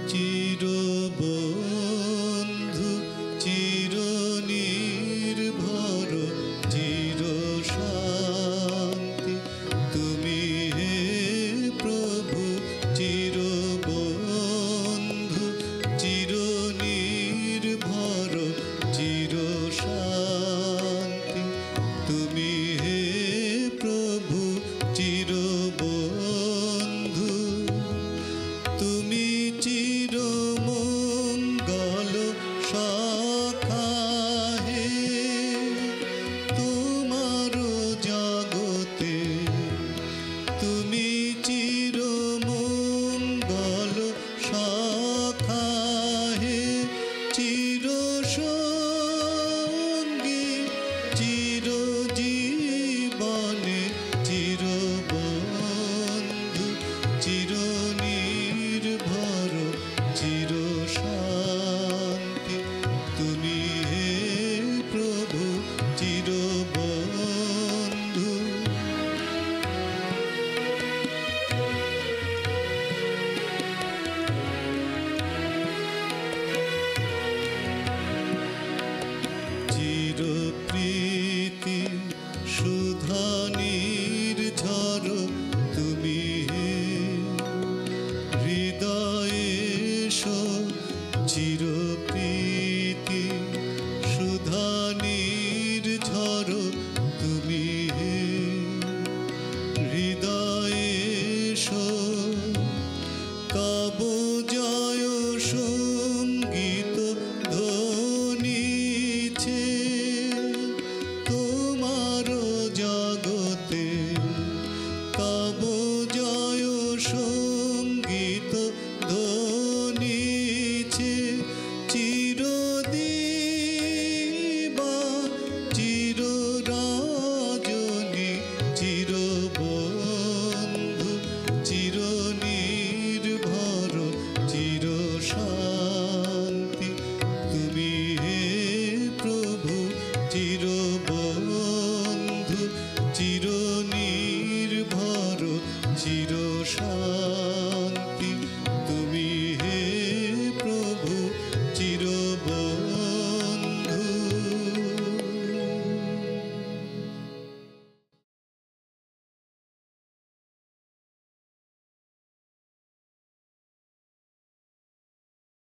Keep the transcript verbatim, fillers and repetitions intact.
চিরবন্ধু চিরনির্ভর চির শান্তি তুমি হে প্রভু চিরবন্ধু চিরনির্ভর চির শান্তি তুমি হে প্রভু চিরবন্ধু তুমি চিরমঙ্গল সখা হে তোমার জগতে তুমি চিরমঙ্গল সখা হে চিরসঙ্গী চিরজীবনে চিরবন্ধু চিরনির্ভর চির শান্তি তুমি হে প্রভু চিরবন্ধু চিরপ্রীতি সুধা নির্ঝর তুমি হে হৃদয়ে চিরপ্রীতি সুধা নির্ঝর তুমি হে হৃদয়ে কাব জয় সঙ্গীত ধ্বনিছে তোমার জগতে কাব